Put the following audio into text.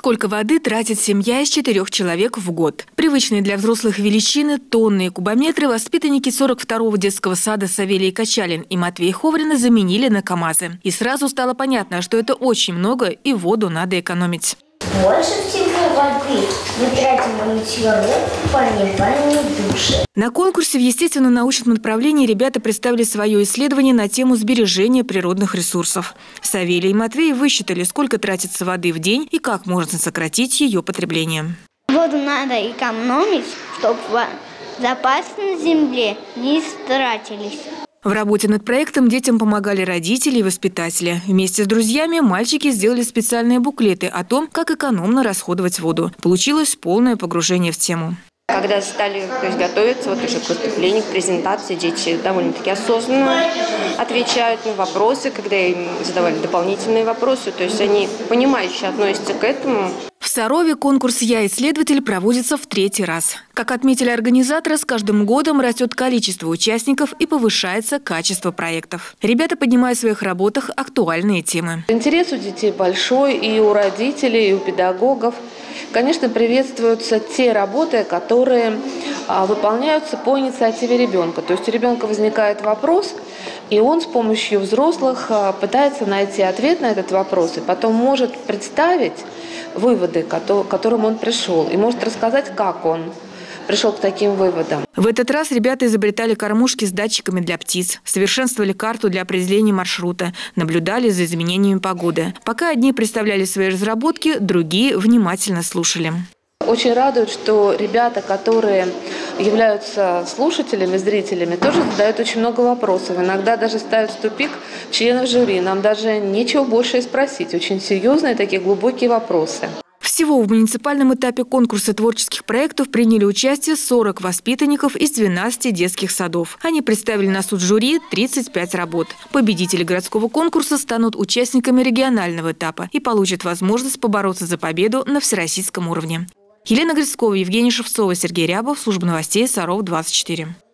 Сколько воды тратит семья из 4 человек в год? Привычные для взрослых величины, тонны и кубометры воспитанники 42-го детского сада Савелий Качалин и Матвей Ховрина заменили на КАМАЗы. И сразу стало понятно, что это очень много и воду надо экономить. Больше всего воды мы тратим на мытье рук, купание, баню, души. На конкурсе в естественно-научном направлении ребята представили свое исследование на тему сбережения природных ресурсов. Савелий и Матвей высчитали, сколько тратится воды в день и как можно сократить ее потребление. Воду надо экономить, чтобы запасы на земле не истратились. В работе над проектом детям помогали родители и воспитатели. Вместе с друзьями мальчики сделали специальные буклеты о том, как экономно расходовать воду. Получилось полное погружение в тему. Когда стали готовиться уже к выступлению, к презентации, дети довольно-таки осознанно отвечают на вопросы, когда им задавали дополнительные вопросы. То есть они понимающе относятся к этому. В Сарове конкурс «Я исследователь» проводится в 3-й раз. Как отметили организаторы, с каждым годом растет количество участников и повышается качество проектов. Ребята поднимают в своих работах актуальные темы. Интерес у детей большой и у родителей, и у педагогов. Конечно, приветствуются те работы, которые выполняются по инициативе ребенка. То есть у ребенка возникает вопрос, и он с помощью взрослых пытается найти ответ на этот вопрос, и потом может представить выводы, к которым он пришел, и может рассказать, как он пришел к таким выводам. В этот раз ребята изобретали кормушки с датчиками для птиц, совершенствовали карту для определения маршрута, наблюдали за изменениями погоды. Пока одни представляли свои разработки, другие внимательно слушали. Очень радует, что ребята, которые являются слушателями, зрителями, тоже задают очень много вопросов. Иногда даже ставят в тупик членов жюри. Нам даже нечего больше и спросить. Очень серьезные такие глубокие вопросы. Всего в муниципальном этапе конкурса творческих проектов приняли участие 40 воспитанников из 12 детских садов. Они представили на суд жюри 35 работ. Победители городского конкурса станут участниками регионального этапа и получат возможность побороться за победу на всероссийском уровне. Елена Грицкова, Евгений Шевцова, Сергей Рябов. Служба новостей Саров 24.